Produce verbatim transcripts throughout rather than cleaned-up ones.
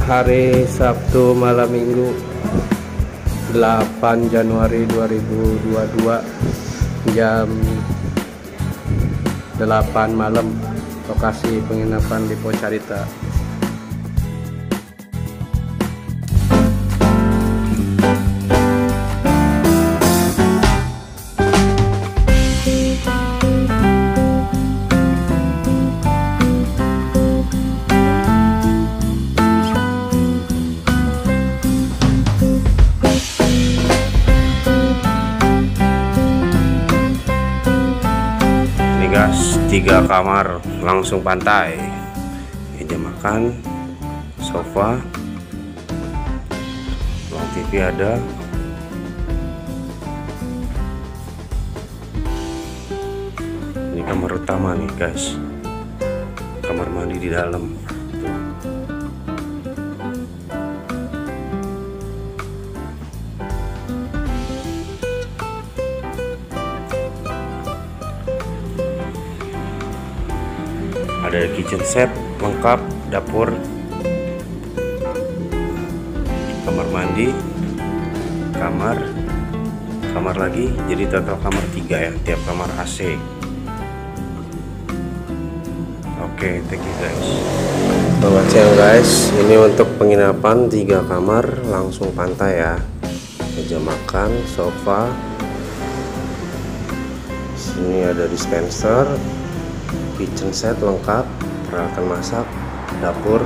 hari Sabtu malam minggu delapan Januari dua ribu dua puluh dua jam delapan malam, lokasi penginapan di Pocarita. Gas tiga kamar langsung pantai, meja makan, sofa, ruang T V ada, ini kamar utama nih guys, kamar mandi di dalam. Ada kitchen set lengkap, dapur, kamar mandi, kamar, kamar lagi, jadi total kamar tiga ya, tiap kamar A C. Oke, thank you guys. Selamat siang guys, ini untuk penginapan tiga kamar langsung pantai ya, meja makan, sofa, sini ada dispenser, kitchen set lengkap, peralatan masak, dapur,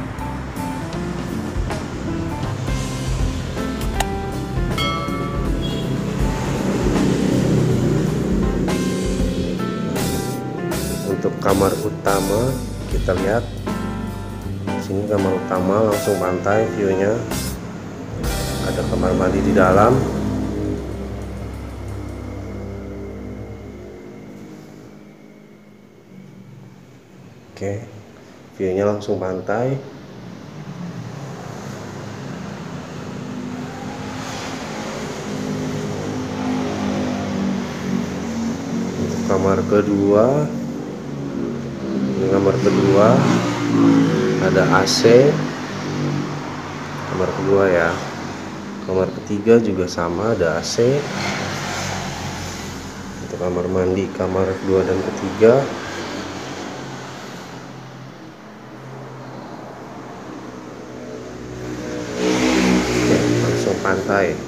untuk kamar utama kita lihat sini, kamar utama langsung pantai viewnya, ada kamar mandi di dalam. Oke, view-nya langsung pantai. Untuk kamar kedua, ini kamar kedua ada A C. Kamar kedua ya. Kamar ketiga juga sama, ada A C. Untuk kamar mandi kamar kedua dan ketiga. Pantai.